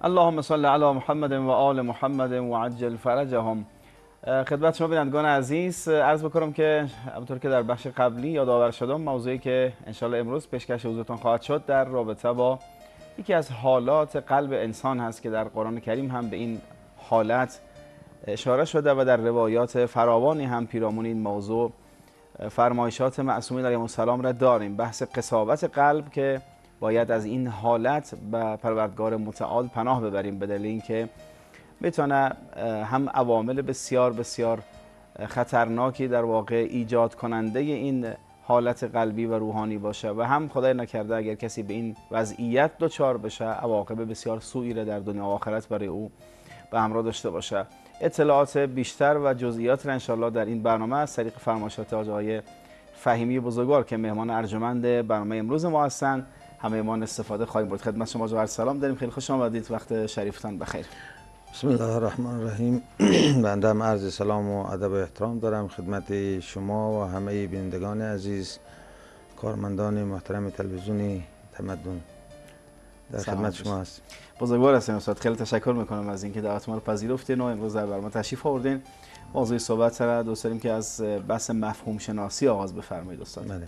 اللهم صل علی محمد و آل محمد و عجل فرجهم. خدمت شما بینندگان عزیز عرض بکنم که همونطور که در بخش قبلی یادآور شدم، موضوعی که انشالله امروز پیشکش حضورتان خواهد شد در رابطه با یکی از حالات قلب انسان هست که در قرآن کریم هم به این حالت اشاره شده و در روایات فراوانی هم پیرامون این موضوع فرمایشات معصومین علیهم السلام را داریم. بحث قساوت قلب که باید از این حالت به پروردگار متعال پناه ببریم، به دلیل اینکه میتونه هم عوامل بسیار بسیار خطرناکی در واقع ایجاد کننده این حالت قلبی و روحانی باشه و هم خدای نکرده اگر کسی به این وضعیت دچار بشه عواقب بسیار سوئی را در دنیا و آخرت برای او به همراه داشته باشه. اطلاعات بیشتر و جزئیات را انشالله در این برنامه از طریق فرمایشات آقای فهیمی بزرگوار که مهمان ارجمند برنامه امروز ما هستند همه‌مان استفاده خواهیم برد. خدمت شما عرض سلام داریم، خیلی خوش آمدید، وقت شریفتان بخیر. بسم الله الرحمن الرحیم. بنده هم عرض سلام و ادب و احترام دارم خدمت شما و همه بینندگان عزیز، کارمندان محترم تلویزیون تمدن. در خدمت شما هستیم. بزرگوار هستین استاد، خیلی تشکر میکنم از اینکه دعوت ما رو پذیرفتین و امروز در برنامه تشریف آوردین. موضوع صحبت را دوست داریم که از بحث مفهوم شناسی آغاز بفرمایید استاد. بله.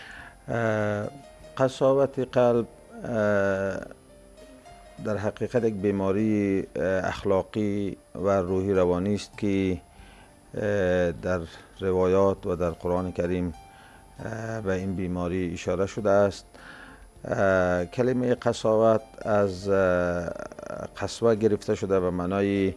قساوت قلب در حقیقت یک بیماری اخلاقی و روحی روانی است که در روایات و در قرآن کریم به این بیماری اشاره شده است. کلمه قساوت از قسوه گرفته شده به معنای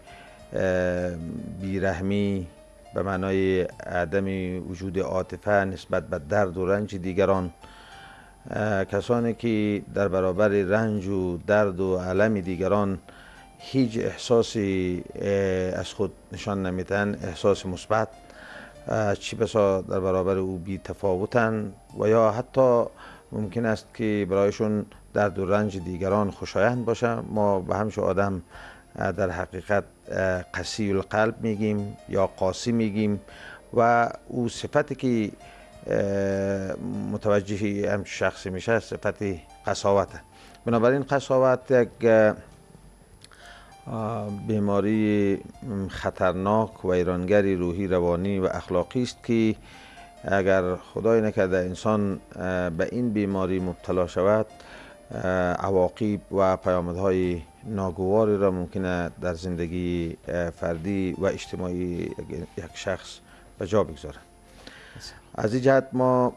بیرحمی، به معنای عدم وجود عاطفه نسبت به درد و رنج دیگران. کسانی که در برابر رنج و درد و علم دیگران هیچ احساسی از خود نشان نمیدن، احساس مثبت، چی بسا در برابر او بی تفاوتن و یا حتی ممکن است که برایشون درد و رنج دیگران خوشایند باشه. ما به همچون آدم در حقیقت قسی القلب میگیم یا قاسی میگیم و او صفتی که متوجه همچون شخصی میشه صفت قساوته. بنابراین قساوت یک بیماری خطرناک و ویرانگری روحی روانی و اخلاقی است که اگر خدای نکرده انسان به این بیماری مبتلا شود عواقب و پیامدهای ناگواری را ممکنه در زندگی فردی و اجتماعی یک شخص به جا بگذاره. از این جهت ما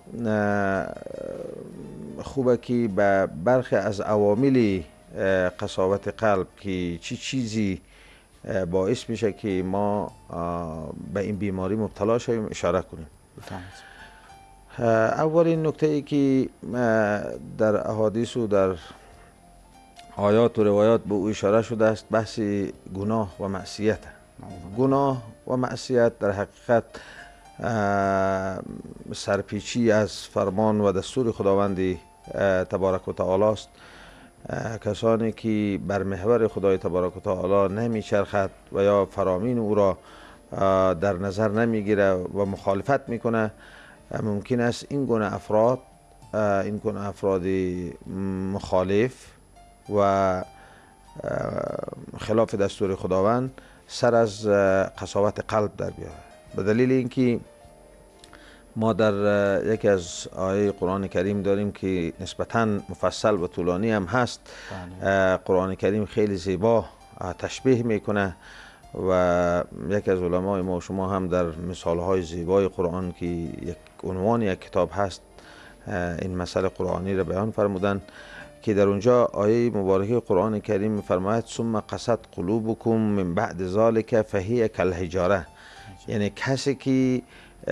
خوبه که به برخی از عوامل قساوت قلب که چی چیزی باعث میشه که ما به این بیماری مبتلا شویم اشاره کنیم. اولین نکته ای که در احادیث و در آیات و روایات به او اشاره شده است بحث گناه و معصیت. گناه و معصیت در حقیقت سرپیچی از فرمان و دستور خداوند تبارک و تعالی است. کسانی که بر محور خدای تبارک و تعالی نمیچرخد و یا فرامین او را در نظر نمیگیره و مخالفت میکنه، ممکن است این گونه افراد مخالف و خلاف دستور خداوند سر از قساوت قلب در بیاره. به دلیل اینکه ما در یکی از آیه قرآن کریم داریم که نسبتاً مفصل و طولانی هم هست. قرآن کریم خیلی زیبا تشبیه میکنه و یکی از علمای ما و شما هم در مثالهای زیبای قرآن که یک عنوان یک کتاب هست این مسئله قرآنی را بیان فرمودن که در اونجا آیه مبارکه قرآن کریم میفرماید ثم قست قلوبکم من بعد ذلک فهی کالحجاره. یعنی کسی که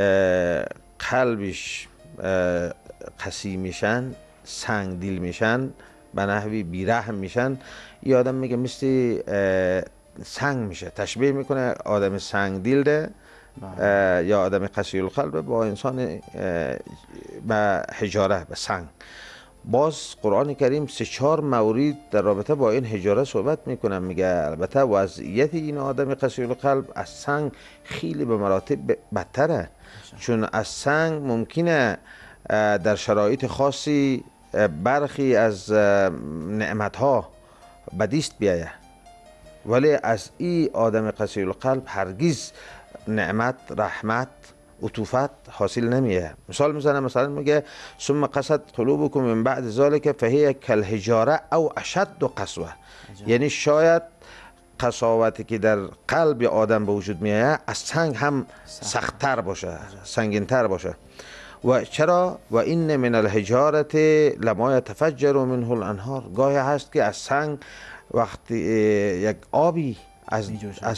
قلبش قسی میشن، سنگ دل میشن، به نحوی بیرحم میشن، این آدم میگه مثل سنگ میشه، تشبیه میکنه آدم سنگ دل ده یا آدم قسی القلب با انسان به حجاره، به سنگ. باز قرآن کریم 3-4 مورد در رابطه با این حجاره صحبت میکنه، میگه البته وضعیت این آدم قسی القلب از سنگ خیلی به مراتب بدتره، چون از سنگ ممکنه در شرایط خاصی برخی از نعمتها بدیست بیایه ولی از این آدم قسی القلب هرگز نعمت، رحمت، عطوفت حاصل نمیه. مثال میزنه، مثلا میگه ثم قست قلوبکم من بعد ذلك فهی کالحجاره او اشد قسوه. یعنی شاید قساوتی که در قلب آدم به وجود میاد از سنگ هم سختتر باشه، سنگینتر باشه. و چرا؟ و این من الحجارت لما یتفجر منه الانهار. گاهی هست که از سنگ وقتی یک آبی از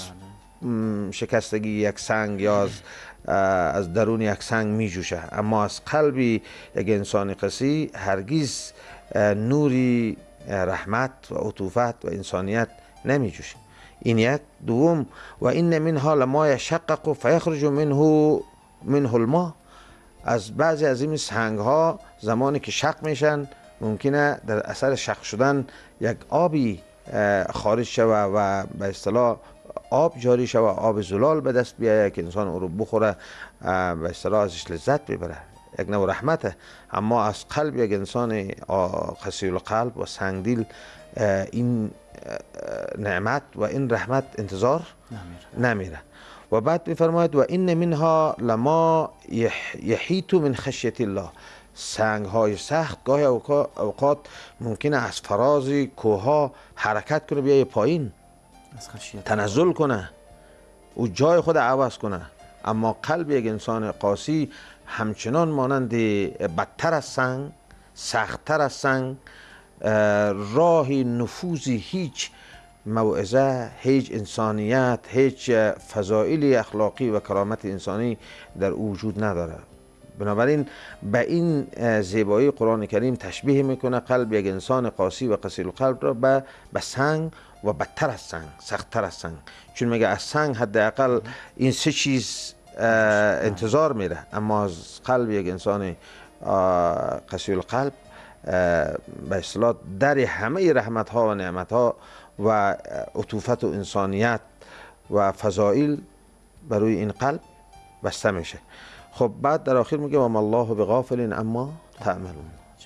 شکستگی یک سنگ یا از درون یک سنگ می جوشه، اما از قلبی یک انسان قسی هرگز نوری رحمت و عطوفت و انسانیت نمی جوشه. این یک. دوم، و این منها لما یشقق فیخرج منه الماء. از بعضی از این سنگ ها زمانی که شق میشن ممکنه در اثر شق شدن یک آبی خارج شوه و به اصطلاح آب جاری شوه، آب زلال به دست بیاید که انسان او رو بخوره، به اصطلاح ازش لذت ببره، یک نوع رحمته. اما از قلب یک انسان قسی القلب و سنگدل این نعمت و این رحمت انتظار نمیره. و بعد میفرماید و این منها لما یحیط من خشیت الله. سنگ های سخت گاهی اوقات ممکنه از فراز کوه ها حرکت کنه، بیای پایین، تنزل کنه و جای خود عوض کنه. اما قلب یک انسان قاسی همچنان مانند بدتر از سنگ، سختتر از سنگ، راه نفوذی هیچ موعظه، هیچ انسانیت، هیچ فضائل اخلاقی و کرامت انسانی در او وجود نداره. بنابراین به این زیبایی قرآن کریم تشبیه میکنه قلب یک انسان قاسی و قسی القلب را به سنگ و بدتر از سنگ، سختتر از سنگ. چون میگه از سنگ حداقل این سه چیز انتظار میره، اما از قلب یک انسان قسی القلب به اصطلاح در همه رحمت ها و نعمت ها و عطوفت و انسانیت و فضائل بروی این قلب بسته میشه. خب بعد در آخر میگه و ما الله بغافل اما تعملون.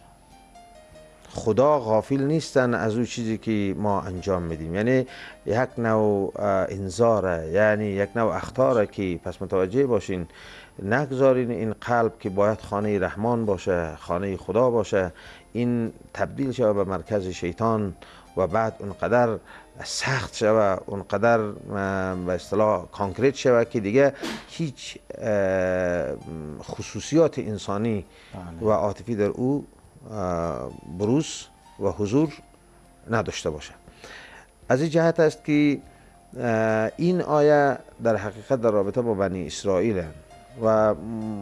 خدا غافل نیستن از اون چیزی که ما انجام میدیم. یعنی یک نوع انذاره، یعنی یک نوع اخطاره که پس متوجه باشین، نگذارین این قلب که باید خانه رحمان باشه، خانه خدا باشه، این تبدیل شده به مرکز شیطان و بعد اونقدر سخت شوه، اونقدر به اصطلاح کانکریت شوه که دیگه هیچ خصوصیات انسانی و عاطفی در او بروز و حضور نداشته باشه. از این جهت است که این آیه در حقیقت در رابطه با بنی اسرائیل و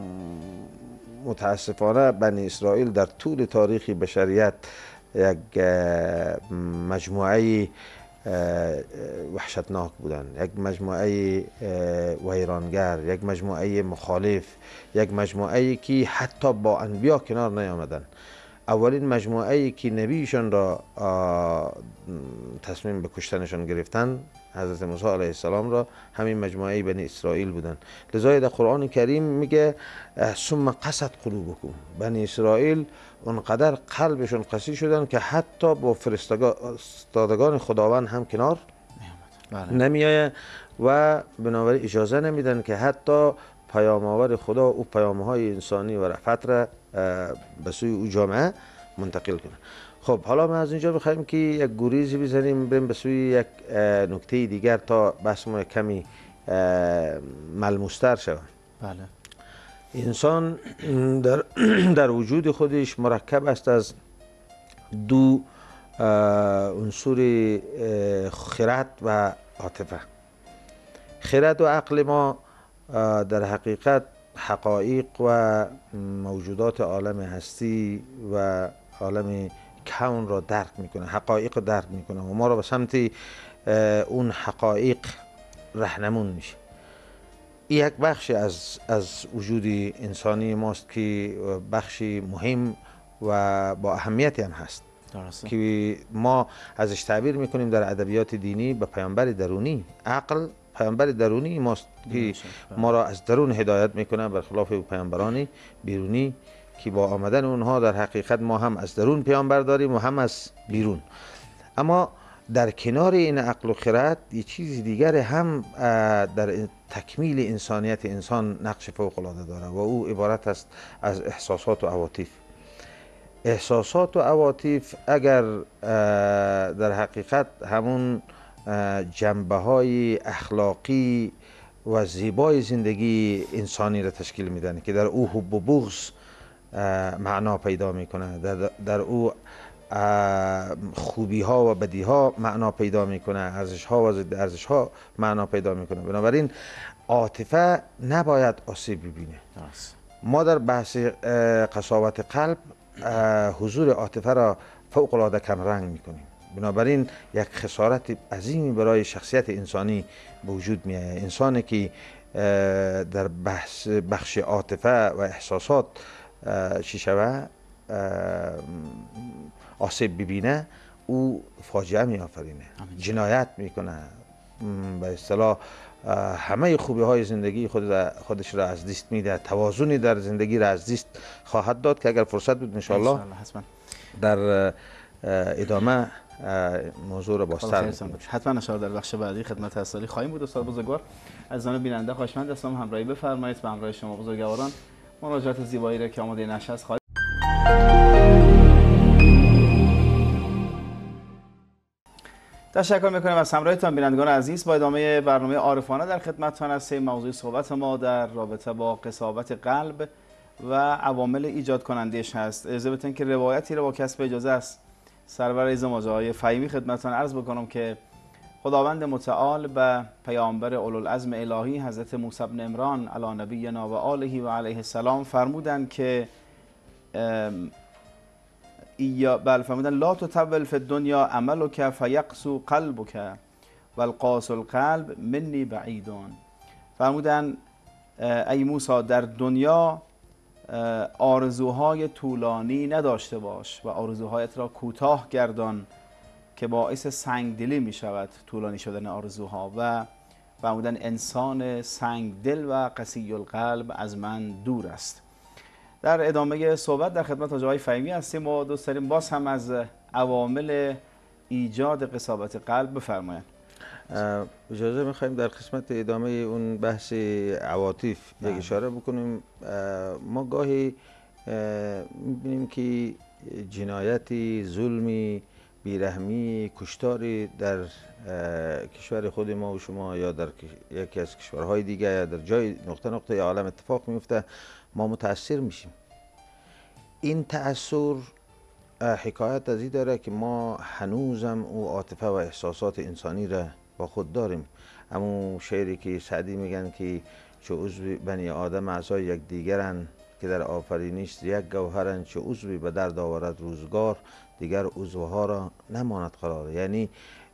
متاسفانه بنی اسرائیل در طول تاریخ بشریت یک مجموعه وحشتناک بودن، یک مجموعه ویرانگر، یک مجموعه مخالف، یک مجموعه که حتی با انبیا کنار نیامدن. اولین مجموعه که نبیشون را تصمیم به کشتنشان گرفتن، حضرت موسی علیه السلام را، همین مجموعه بنی اسرائیل بودن. لذا در قرآن کریم میگه ثم قست قلوبکم. بنی اسرائیل اونقدر قلبشون قسی شدن که حتی با فرستادگان خداوند هم کنار نمیآید و بنابراین اجازه نمیدن که حتی پیام آور خدا او پیام‌های انسانی و رحمت را به سوی او جامعه منتقل کنه. خب حالا ما از اینجا بخوایم که یک گریزی بزنیم بریم به سوی یک نکته دیگر تا بحث ما کمی ملموس‌تر شود. بله. انسان در وجود خودش مرکب است از دو عنصر خرد و عاطفه. خرد و عقل ما در حقیقت حقایق و موجودات عالم هستی و عالم کون را درک میکنه، حقایق را درک میکنه و ما را به سمت اون حقایق رهنمون میشه. این یک بخش از وجود انسانی ماست که بخشی مهم و با اهمیتی هم هست که ما ازش تعبیر میکنیم در ادبیات دینی به پیامبر درونی. عقل پیامبر درونی ماست که ما را از درون هدایت میکنه، برخلاف پیامبران بیرونی که با آمدن اونها در حقیقت ما هم از درون پیامبر داریم و هم از بیرون. اما در کنار این عقل و خرد یه چیز دیگر هم در تکمیل انسانیت انسان نقش فوق العاده داره و او عبارت است از احساسات و عواطف. احساسات و عواطف اگر در حقیقت همون جنبه های اخلاقی و زیبای زندگی انسانی را تشکیل میدن که در او حب و بغض معنا پیدا میکنه، در او خوبی ها و بدی ها معنا پیدا میکنه، ارزش ها و ضد ارزش ها معنا پیدا میکنه. بنابراین عاطفه نباید آسیب ببینه. ما در بحث قساوت قلب حضور عاطفه را فوق العاده کم رنگ میکنیم. بنابراین یک خسارت عظیمی برای شخصیت انسانی به وجود میاد. انسانی که در بخش عاطفه و احساسات چی شوه آسیب ببینه، او فاجعه می آفرینه، جنایت میکنه، به اصطلاح همه خوبی های زندگی خودش را از دست میده، توازنی در زندگی را از دست خواهد داد که اگر فرصت بود انشاءالله در ادامه موضوع را باستر حتما اشاره در بخش بعدی خدمت اصلی خواهیم بود. استاد بزرگوار عزیزان بیننده خواهشمند هستم همراهی بفرمایید. به همراه شما بزرگواران مناجات زیبایی را که آماده نشست خواهید. تشکر میکنیم از همراهیتان بینندگان عزیز. با ادامه برنامه عارفانه در خدمتتان هستیم. موضوع صحبت ما در رابطه با قساوت قلب و عوامل ایجاد کنندش هست. اجازه بدین که روایتی را با کسب اجازه است سرور عزیز ماجرای فهیمی خدمتتان عرض بکنم که خداوند متعال به پیامبر اولوالعزم الهی حضرت موسی بن عمران علی نبینا و آله و علیه السلام فرمودند که فرمودن لا تطول فی الدنیا عملک فیقسو قلبک والقاس القلب منی بعیدون. فرمودن ای موسی در دنیا آرزوهای طولانی نداشته باش و آرزوهایت را کوتاه گردان که باعث سنگدلی می شود طولانی شدن آرزوها. و فرمودن انسان سنگدل و قسی القلب از من دور است. در ادامه صحبت در خدمت آقای فهیمی هستیم و دوست داریم باز هم از عوامل ایجاد قساوت قلب بفرمایید. اجازه میخوایم در قسمت ادامه اون بحث عواطف یک اشاره بکنیم. ما گاهی میبینیم که جنایتی، ظلمی، بیرحمی، کشتاری در کشور خود ما و شما یا در یکی از کشورهای دیگه یا در جای نقطه عالم اتفاق میفته، ما متاثر میشیم. این تأثیر حکایت از این داره که ما هنوزم او عاطفه و احساسات انسانی را با خود داریم. همون شعری که سعدی میگن که چه عضو بنی آدم اعضای یک دیگرن که در آفرینش یک گوهرن، چه عضوی به درد آورد روزگار دیگر عضوها را نماند قرار. یعنی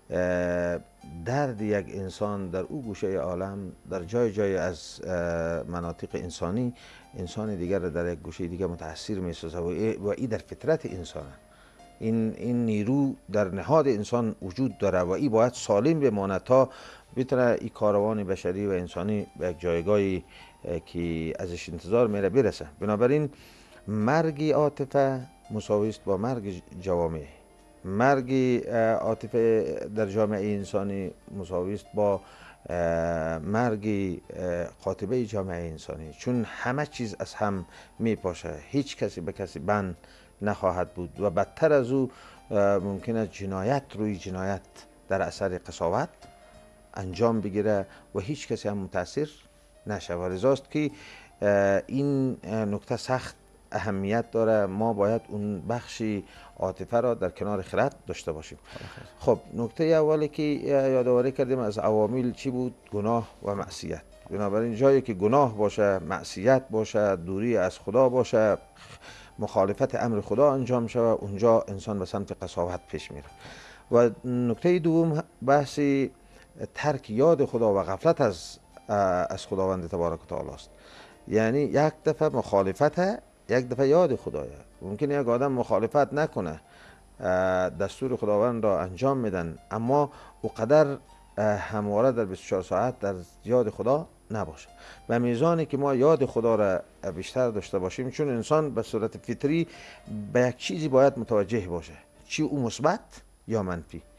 درد یک انسان در او گوشه عالم در جای از مناطق انسانی انسان دیگر را در یک گوشه دیگر متاثر می‌سازه و این در فطرت انسانه. این نیرو در نهاد انسان وجود داره و این باید سالم بماند تا بتونه این کاروان بشری و انسانی به یک جایگاهی که ازش انتظار میره برسه. بنابراین مرگ عاطفه مساوی است با مرگ جوامع. مرگ عاطفه در جامعه انسانی مساوی است با مرگ قاطبه جامعه انسانی، چون همه چیز از هم میپاشه، هیچ کسی به کسی بند نخواهد بود و بدتر از او ممکن است جنایت روی جنایت در اثر قساوت انجام بگیره و هیچ کسی هم متاثر نشه. و لذاست که این نکته سخت اهمیت داره. ما باید اون بخش عاطفه را در کنار خرد داشته باشیم. خب نکته اولی که یادآوری کردیم از عوامل چی بود؟ گناه و معصیت. بنابراین جایی که گناه باشه، معصیت باشه، دوری از خدا باشه، مخالفت امر خدا انجام شود، اونجا انسان به سمت قساوت پیش میره. و نکته دوم بحث ترک یاد خدا و غفلت از خداوند تبارک و تعالی است. یعنی یک دفعه مخالفت، یک دفعه یاد خدایه. ممکن یک آدم مخالفت نکنه، دستور خداوند را انجام میدن، اما او قدر همواره در 24 ساعت در یاد خدا نباشه. به میزانی که ما یاد خدا را بیشتر داشته باشیم، چون انسان به صورت فطری به یک چیزی باید متوجه باشه، چی او مثبت یا منفی.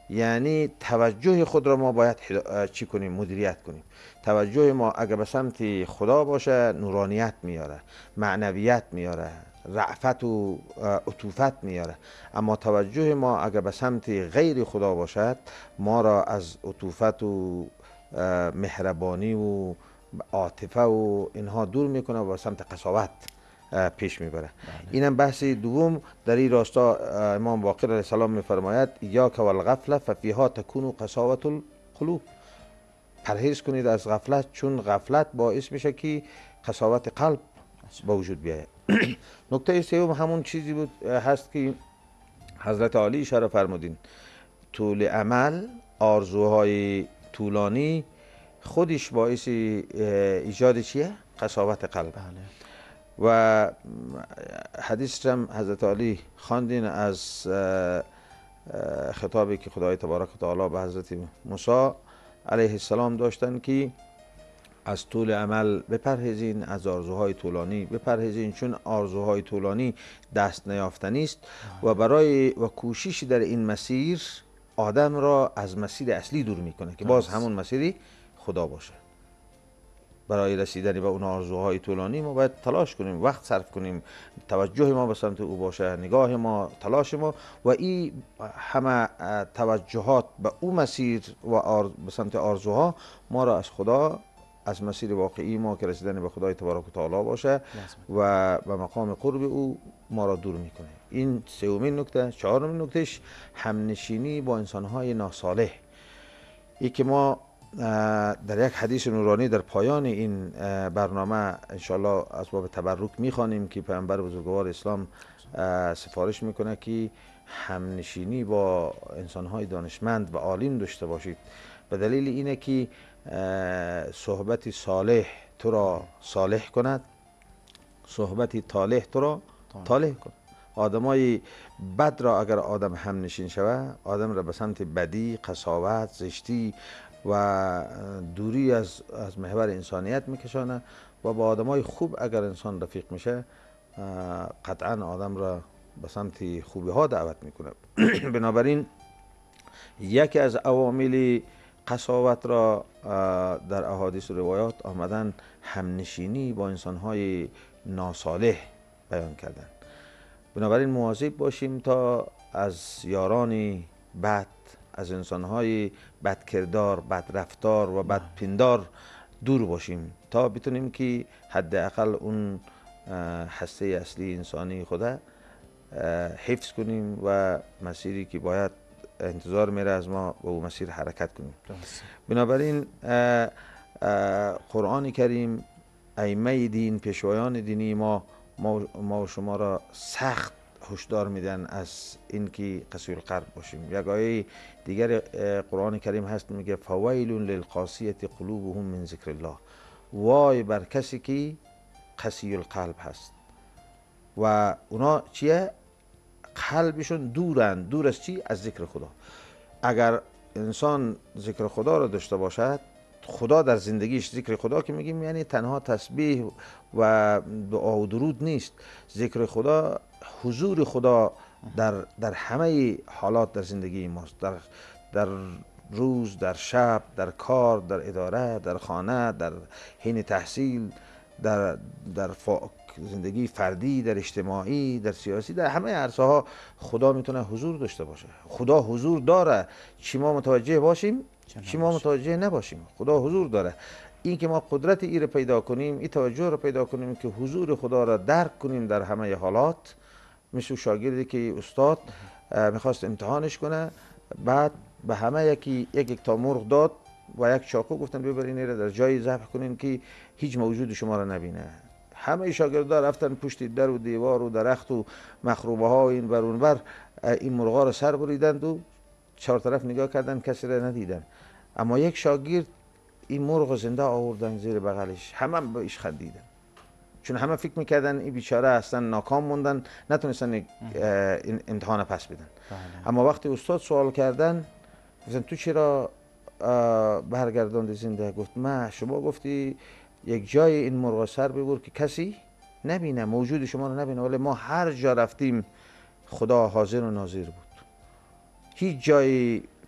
یعنی توجه خود را ما باید چی کنیم؟ مدیریت کنیم. توجه ما اگر به سمت خدا باشه نورانیت میاره، معنویت میاره، رأفت و عطوفت میاره. اما توجه ما اگر به سمت غیر خدا باشد ما را از عطوفت و مهربانی و عاطفه و اینها دور میکنه و به سمت قساوت پیش میبره. اینم بحث دوم در این راستا امام باقر علیه السلام میفرماید ایاک والغفله ففیها تکون قساوت القلوب. پرهیز کنید از غفلت، چون غفلت باعث میشه که قساوت قلب به وجود بیاید. نکته سوم همون چیزی بود هست که حضرت علی اشاره فرمودین، طول امل، آرزوهای طولانی خودش باعث ایجاد چیه؟ قساوت قلب. و حدیث هم حضرت علی خواندین از خطابی که خدای تبارک و تعالی به حضرت موسی علیه السلام داشتن که از طول عمل بپرهیزین، از آرزوهای طولانی بپرهیزین، چون آرزوهای طولانی دست نیافتنی است و برای و کوشش در این مسیر آدم را از مسیر اصلی دور میکنه که باز همون مسیری خدا باشه. برای رسیدن به اون آرزوهای طولانی ما باید تلاش کنیم، وقت صرف کنیم، توجه ما به سمت او باشه، نگاه ما، تلاش ما، و این همه توجهات به او مسیر و به سمت آرزوها ما را از خدا، از مسیر واقعی ما که رسیدن به خدای تبارک و تعالی باشه و به مقام قرب او ما را دور میکنه. این سومین نکته. چهارمین نکتهش همنشینی با انسانهای ناصالح. ای که ما در یک حدیث نورانی در پایان این برنامه انشالله از باب تبرک میخوانیم که پیامبر بزرگوار اسلام سفارش میکنه که همنشینی با انسانهای دانشمند و عالم داشته باشید. به دلیل اینه که صحبت صالح تو را صالح کند، صحبت طالح تو را طالح کند. آدمای بد را اگر آدم همنشین شود، آدم را به سمت بدی، قساوت، زشتی و دوری از محور انسانیت میکشانه، و با آدمای خوب اگر انسان رفیق میشه قطعا آدم را به سمت خوبی ها دعوت میکنه. بنابراین یکی از عوامل قساوت را در احادیث و روایات آمدن همنشینی با انسانهای ناصالح بیان کردن. بنابراین مواظب باشیم تا از یاران بد، از انسانهای بدکردار، بدرفتار و بدپندار دور باشیم تا بتونیم که حداقل اون هسته اصلی انسانی خدا حفظ کنیم و مسیری که باید انتظار میره از ما به اون مسیر حرکت کنیم. بنابراین قرآن کریم، ائمه دین، پیشوایان دینی ما و شما را سخت هشدار میدن از اینکه قسی القلب باشیم. یک آیه دیگر قرآن کریم هست میگه فویل للقاسیة قلوبهم من ذکر الله. وای بر کسی که قسی القلب هست و اونا چیه؟ قلبشون دورند. دور از چی؟ از ذکر خدا. اگر انسان ذکر خدا را داشته باشد، خدا در زندگیش، ذکر خدا که میگیم یعنی تنها تسبیح و دعا و درود نیست. ذکر خدا، حضور خدا در همه حالات در زندگی ماست، در روز، در شب، در کار، در اداره، در خانه، در حین تحصیل، در زندگی فردی، در اجتماعی، در سیاسی، در همه عرصه ها خدا میتونه حضور داشته باشه. خدا حضور داره، چی ما متوجه باشیم چی ما متوجه نباشیم. خدا حضور داره. این که ما قدرت ای رو پیدا کنیم، این توجه رو پیدا کنیم که حضور خدا را درک کنیم در همه حالات. مثل شاگردی که استاد میخواست امتحانش کنه، بعد به همه یک تا مرغ داد و یک چاقو گفتن ببرین این در جایی ذبح کنین که هیچ موجود شما را نبینه. همه شاگردان رفتن پشت در و دیوار و درخت و مخروبه ها و این بر اون بر، این مرغا را سر بریدند و چهار طرف نگاه کردن، کسی را ندیدن. اما یک شاگرد این مرغ زنده آوردن زیر بغلش، همه بهش خندیدن، چون همه فکر میکردن این بیچاره اصلا ناکام موندن، نتونستن این امتحان پس بدن. اما وقتی استاد سوال کردن گفتن تو چرا برگرداندی زنده؟ گفت شما گفتی یک جای این مرغ سر ببر که کسی نبینه، موجود شما رو نبینه، ولی ما هر جا رفتیم خدا حاضر و ناظر بود. هیچ جای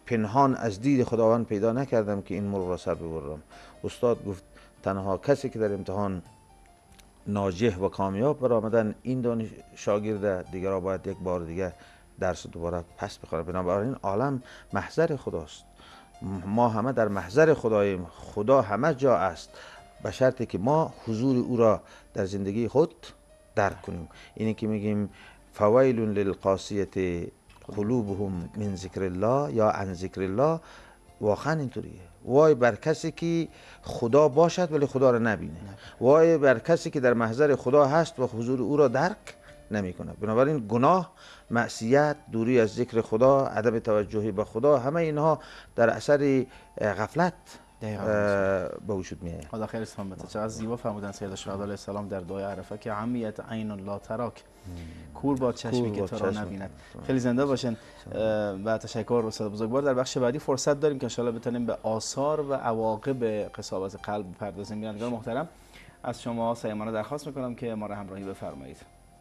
پنهان از دید خداوند پیدا نکردم که این مرغ را سر ببرم. استاد گفت تنها کسی که در امتحان ناجح و کامیاب برآمدن این دانش شاگرد، دیگرها باید یک بار دیگه درس دوباره پس بخوره. بنابراین عالم محضر خداست، ما همه در محضر خداییم، خدا همه جا است، به شرطی که ما حضور او را در زندگی خود درک کنیم. اینی که میگیم فویل للقاسیة قلوبهم من ذکر الله یا عن ذکر الله، واقعا اینطوریه. وای بر کسی که خدا باشد ولی خدا را نبینه، وای بر کسی که در محضر خدا هست و حضور او را درک نمی کنه. بنابراین گناه، معصیت، دوری از ذکر خدا، عدم توجهی به خدا، همه اینها در اثر غفلت به وجود میاد. خدا خیر اسلام بده. چقدر زیبا فرمودن سید شهدا علیه السلام در دعای عرفه که عمیت عین لا تراک، کور با چشمی که تو را نبیند. خیلی زنده باشن و تشکر استاد بزرگوار. در بخش بعدی فرصت داریم که ان شاء الله بتونیم به آثار و عواقب قساوت قلب بپردازیم. بینندگان محترم، از شما صمیمانه درخواست میکنم که ما را همراهی بفرمایید.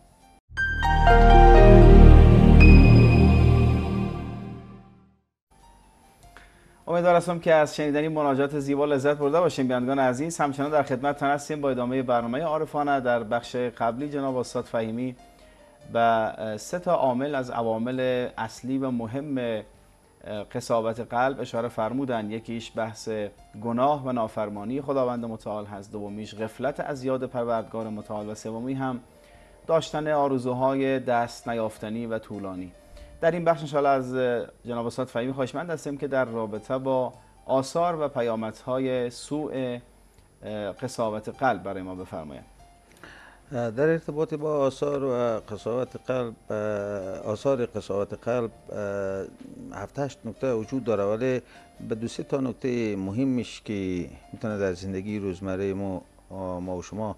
امیدوار هستم که از شنیدن این مناجات زیبا لذت برده باشیم. بینندگان عزیز، همچنان در خدمتتان هستیم با ادامه برنامه عارفانه. در بخش قبلی جناب استاد فهیمی به 3 عامل از عوامل اصلی و مهم قساوت قلب اشاره فرمودند. یکیش بحث گناه و نافرمانی خداوند متعال هست، دومیش غفلت از یاد پروردگار متعال و سومی هم داشتن آرزوهای دست نیافتنی و طولانی. در این بخش انشاءالله از جناب استاد فهیمی خواهشمند هستیم که در رابطه با آثار و پیامدهای سوء قساوت قلب برای ما بفرمایند. در ارتباط با آثار و قساوت قلب، آثار قساوت قلب 7-8 نکته وجود داره، ولی به 2-3 نکته مهمش که میتونه در زندگی روزمره ما و شما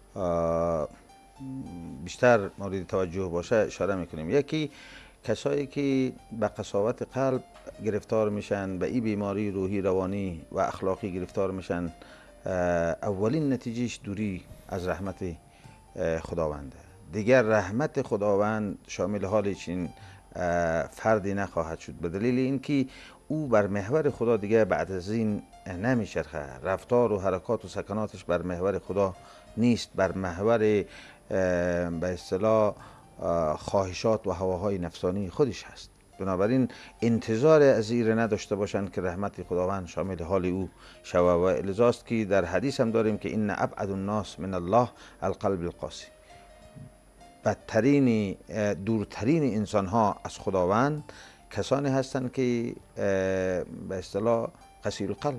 بیشتر مورد توجه باشه اشاره میکنیم. یکی کسایی که به قساوت قلب گرفتار میشن، به این بیماری روحی، روانی و اخلاقی گرفتار میشن، اولین نتیجهش دوری از رحمت خداونده. دیگر رحمت خداوند شامل حال چنین فردی نخواهد شد، به دلیل اینکه او بر محور خدا دیگه بعد از این نمیچرخه. رفتار و حرکات و سکناتش بر محور خدا نیست، بر محور به اصطلاح خواهشات و هواهای نفسانی خودش هست. بنابراین انتظار از این نداشته باشند که رحمت خداوند شامل حال او شود و لذاست که در حدیث هم داریم که ان ابعد الناس من الله القلب القاسی. بدترین، دورترین انسان ها از خداوند کسانی هستند که به اصطلاح قصیر القلب.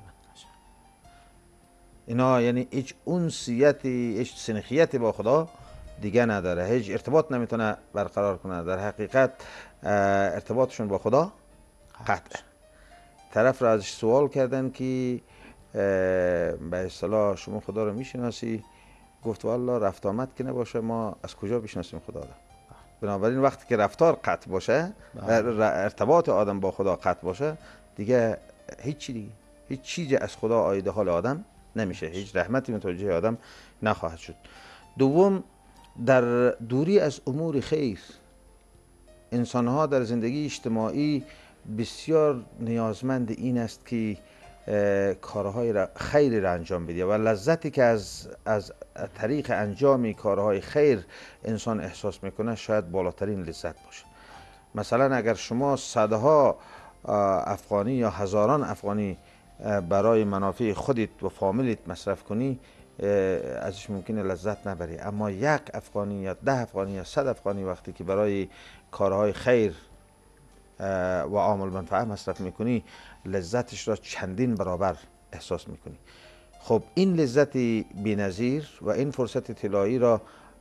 اینا یعنی هیچ انسیتی، هیچ سنخیتی با خدا دیگه نداره، هیچ ارتباط نمیتونه برقرار کنه. در حقیقت ارتباطشون با خدا قطع. طرف را ازش سوال کردن که به اصطلاح شما خدا رو میشناسی؟ گفت والله رفت آمد که نباشه ما از کجا بشناسیم خدا رو. بنابراین وقتی که رفتار قطع باشه، ارتباط آدم با خدا قطع باشه، دیگه هیچ چیزی از خدا آیده حال آدم نمیشه، هیچ رحمتی متوجه آدم نخواهد شد. دوم، در دوری از امور خیر. انسان ها در زندگی اجتماعی بسیار نیازمند این است که کارهای خیر را انجام بده و لذتی که از طریق انجام کارهای خیر انسان احساس میکنه شاید بالاترین لذت باشه. مثلا اگر شما صدها افغانی یا هزاران افغانی برای منافع خودت و فامیلیت مصرف کنی، ازش ممکنه لذت نبری، اما 1 افغانی یا 10 افغانی یا 100 افغانی وقتی که برای کارهای خیر و عامل منفعه مصرف میکنی، لذتش را چندین برابر احساس میکنی. خب این لذت بی‌نظیر و این فرصت طلایی را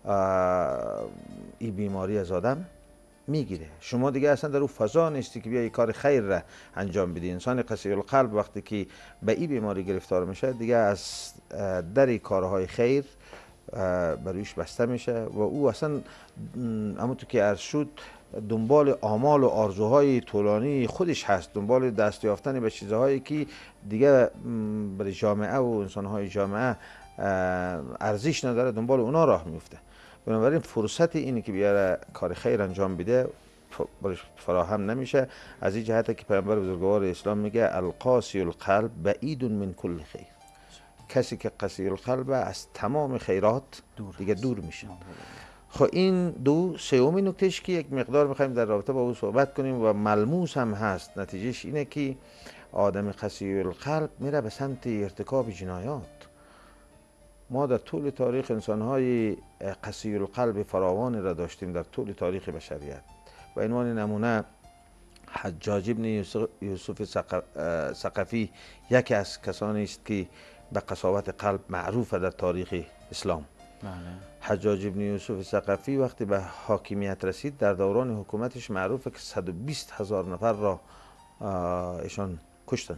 این بیماری از آدم میگیره. شما دیگه اصلا در اون فضا نیستی که بیایی کار خیر را انجام بدی. انسان قصیر القلب وقتی که به این بیماری گرفتار میشه، دیگه از در کارهای خیر برویش بسته میشه و او اصلا همونطور که عرض شد دنبال آمال و آرزوهای طولانی خودش هست، دنبال دست یافتن به چیزهایی که دیگه برای جامعه و انسانهای جامعه ارزش نداره، دنبال اونا راه میفته. بنابراین فرصت اینی که بیاره کار خیر انجام بده برش فراهم نمیشه. از این جهت که پیامبر بزرگوار اسلام میگه القاسی القلب بعید من کل خیر. کسی که قسی القلب از تمام خیرات دیگه دور میشه. خب این دو سومین نکتهش که یک مقدار میخوایم در رابطه با او صحبت کنیم و ملموس هم هست، نتیجهش اینه که آدم قسی القلب میره به سمت ارتکاب جنایات. ما در طول تاریخ انسانهای قسی القلب فراوانی را داشتیم در طول تاریخ بشریت. و عنوان نمونه حجاج ابن یوسف ثقفی یکی از کسانی است که به قساوت قلب معروف در تاریخ اسلام. حجاج ابن یوسف ثقفی وقتی به حاکمیت رسید در دوران حکومتش معروفه که 120,000 نفر را ایشان کشتن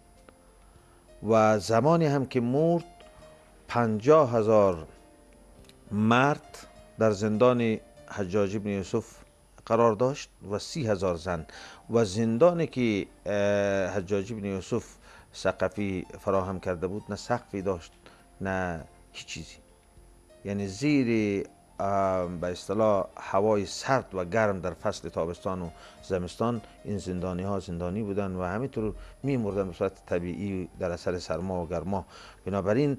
و زمانی هم که مرد 50,000 مرد در زندان حجاج ابن یوسف قرار داشت و 30,000 زن. و زندانی که حجاج ابن یوسف ثقفی فراهم کرده بود نه سقفی داشت نه هیچ چیزی، یعنی زیر به اصطلاح هوای سرد و گرم در فصل تابستان و زمستان این زندانی ها زندانی بودن و همینطور می مردن به صورت طبیعی در اثر سرما و گرما. بنابراین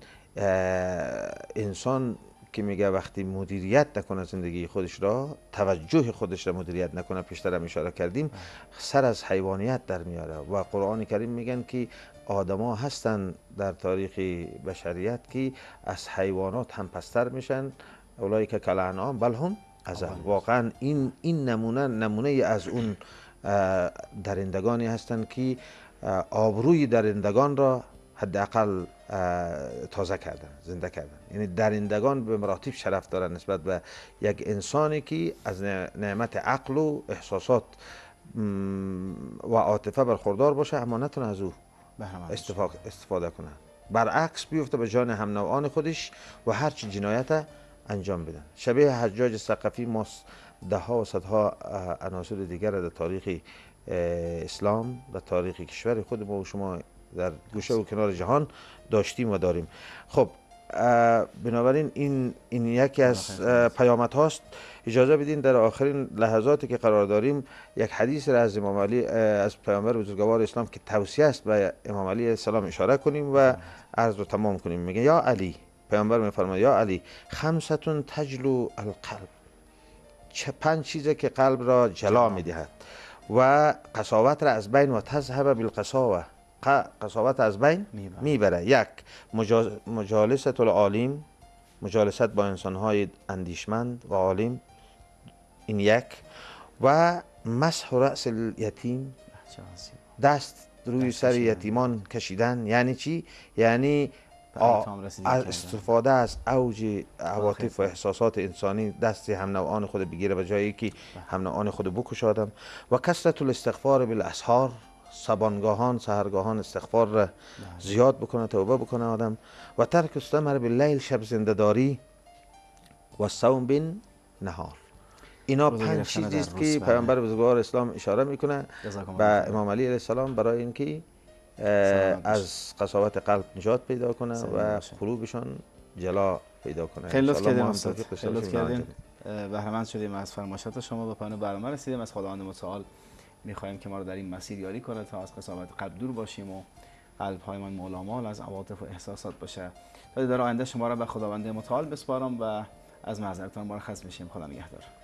انسان که میگه وقتی مدیریت نکنه زندگی خودش را، توجه خودش را مدیریت نکنه، پیشتر هم اشاره کردیم، سر از حیوانیت در میاره. و قرآن کریم میگن که آدما هستن در تاریخ بشریت که از حیوانات هم پستر میشن، اولایی که کالانعام بل هم اضل. واقعا این نمونه از اون درندگانی هستند که آبروی درندگان را حداقل تازه کردن، زنده کردن. یعنی درندگان به مراتب شرف دارن نسبت به یک انسانی که از نعمت عقل و احساسات و عاطفه برخوردار باشه اما نتونه از او استفاده کنه، برعکس بیفته به جان هم نوعان خودش و هرچی جنایت انجام بدن. شبیه حجاج ثقفی ما ده ها و صدها عناصر دیگر در تاریخ اسلام، در تاریخ کشور خود ما و شما در گوشه و کنار جهان داشتیم و داریم. خب بنابراین این یکی از پیامت هاست. اجازه بدین در آخرین لحظاتی که قرار داریم یک حدیث را از امام علی، از پیامبر بزرگوار اسلام که توصیه است به امام علی علیه السلام اشاره کنیم و عرض رو تمام کنیم. میگه یا علی، پیامبر میفرماید یا علی خمستون تجلو القلب، 5 چیزه که قلب را جلا میدهد و قساوت را از بین و تذهب بالقساوه، قساوت از بین میبره. یک مجالست العالم، مجالست با انسانهای اندیشمند و عالم، این یک. و مسح رأس الیتیم، دست روی سر یتیمان کشیدن. یعنی چی؟ یعنی استفاده از اوج عواطف و احساسات انسانی دست هم نوعان خود بگیره به جایی که هم نوعان خود بکشه آدم. و کثرت الاستغفار بالاسحار، شبانگاهان سحرگاهان استغفار را زیاد بکنه، توبه بکنه آدم. و ترک السمر باللیل، شب زنده داری. و صوم بین نهار. اینا 5 چیزی است که پیامبر بزرگوار اسلام اشاره میکنه به امام علی علیه السلام برای اینکه از قساوت قلب نجات پیدا کنه و قلوبشان جلا پیدا کنه. خیلی لطف کردیم استاد، خیلی لطف کردیم، بهره مند شدیم از فرمایشات شما. به پایان برنامه رسیدیم. از خداوند متعال میخواهیم که ما رو در این مسیر یاری کنه تا از قساوت قلب دور باشیم و قلب‌هایمان مالامال از عواطف و احساسات باشه. تا در آینده شما را به خداوند متعال بسپارم و از معذرتان مرخص میشیم. خدا نگهدار.